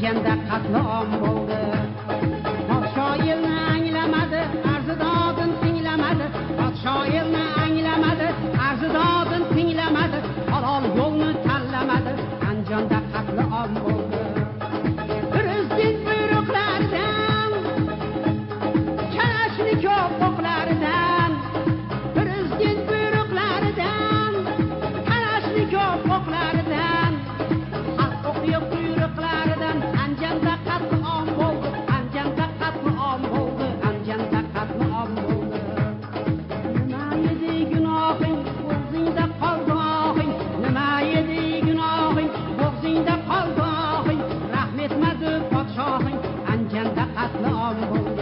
Anjanda qatliam bo'ldi. Podsho elni anglamadi, arzidodin tinglamadi. Podsho elni anglamadi, arzidodin tinglamadi. Halol yo'lni tanlamadi. Anjanda qatliam bo'ldi. Prezident buyruqlaridan, Kalashnikov o'qlaridan, prezident buyruqlaridan, Kalashnikov o'qlaridan, haq o'qiyib buyruqlaridan Anjanda qatliam bo'ldi. Anjanda qatliam bo'ldi. Anjanda qatliam bo'ldi. Nima edi gunohing, o'zingda qoldi ohing. Nima edi gunohing, o'zingda qoldi ohing. Rahm etmadi podshohing. Anjanda qatliam bo'ldi.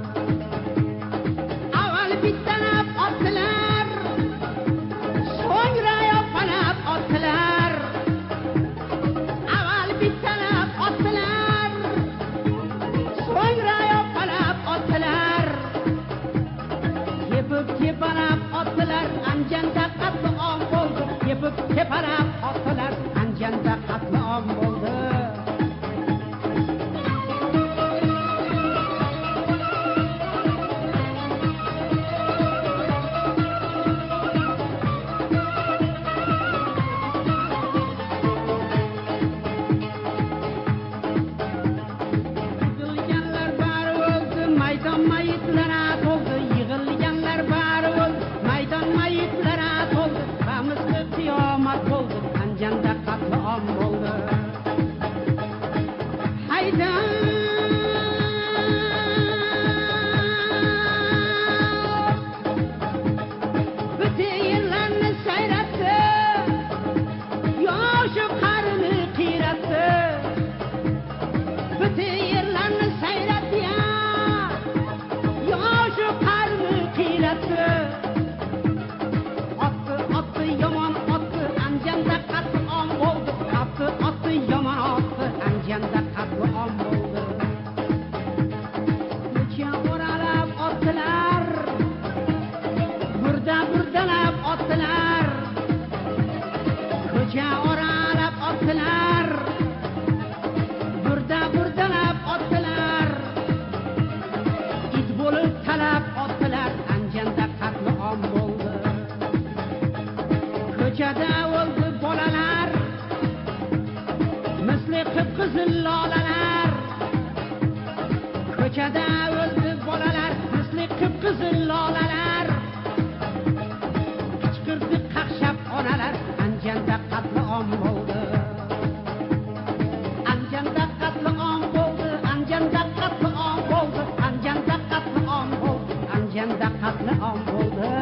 Avval bittalab otdilar, so'ngra yopanab otdilar. Avval bittalab otdilar, so'ngra yopanab otdilar. Tepib tepalab otdilar, Anjanda qatliam bo'ldi. Tepib tepalab otdilar, Anjanda qatliam bo'ldi. Yig'ilganlar bari o'ldi, maydon mayitlari to'ldi. Yig'ilganlar bari o'ldi, maydon mayitlari to'ldi. Bamisli qiyomat bo'ldi, Anjanda qatliam bo'ldi. Hayda bütün yerlarni sayratdi, yoshi qarini qiyratdi. Bütün yerlarni sayratdi ya, yoshi qarini qiyratdi. Otdi yomon otdi, Anjanda qatliam bo'ldi. Otdi yomon otdi, Anjanda qatliam bo'ldi. Necha o'ralab otdilar, burdalab otdilar. Ko'cha o'ralab otdilar, burdalab otdilar. It bo'lib talab otdilar, Anjanda qatliam bo'ldi. Ko'chada o'ldi bolalar, misli qip-qizil lolalar. Ko'chada o'ldi bolalar, misli qip-qizil lolalar. Qichqirdi qaqshab onalar, Anjanda qatliam bo'ldi. Anjanda qatliam bo'ldi. Anjanda qatliam bo'ldi. Anjanda qatliam bo'ldi. Anjanda qatliam bo'ldi.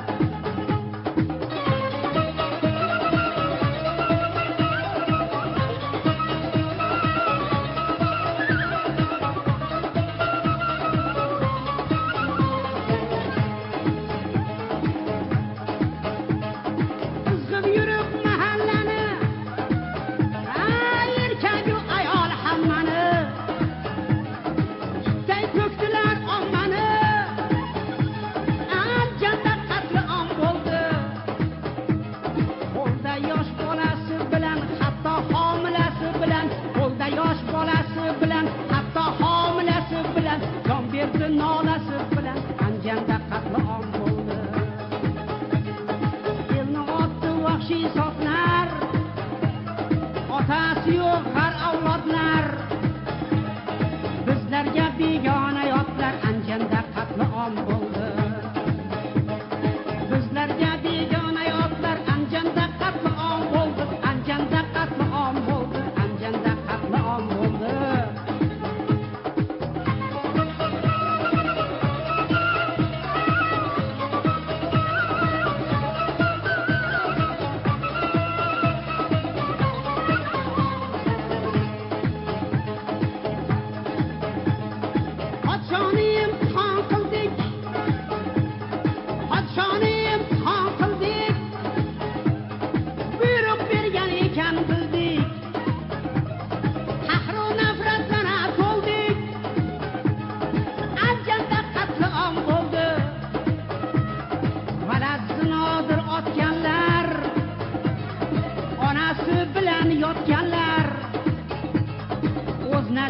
Qizib yurib mahallani, erkagu ayol hammani. Sutday to'kdilar ommani, Anjanda qatliam bo'ldi. Qo'lda yosh bolasi bilan, hatto homilasi bilan, qo'lda yosh bolasi bilan, hatto homilasi bilan, jon berdi nolasi bilan, Anjanda qatliam bo'ldi. Elni otdi vahshiy sotlar, otasi yo'q har avlodlar. Bizlarga begona yotlar, Anjanda qatliam bo'ldi. Bizlarga begona yotlar, Anjanda qatliam bo'ldi. Anjanda qatliam bo'ldi. Anjanda qatliam bo'ldi.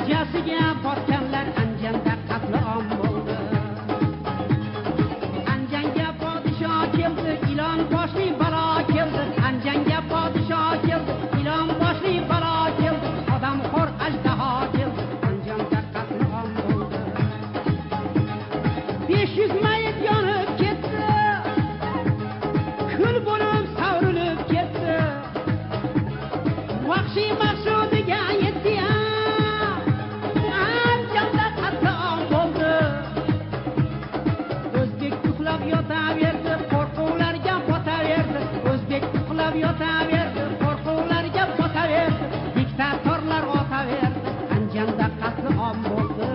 darajasiga botganlar Anjanda qatliam bo'ldi. Anjanga podsho keldi, ilon boshli balo keldi. Anjanga podsho keldi, ilon boshli balo keldi. Odamxo'r ajdaho keldi, Anjanda qatliam bo'ldi. 500 mayit yonib ketdi, kul bo'lib savrilib ketdi. Vahshiy maqsudiga yetdi, Anjanda qatliam bo'ldi. O'zbek uxlab yotaverdi, qo'rquvlarga botaverdi. O'zbek uxlab yotaverdi, qo'rquvlarga botaverdi. Diktatorlar otaverdi, Anjanda qatliam bo'ldi.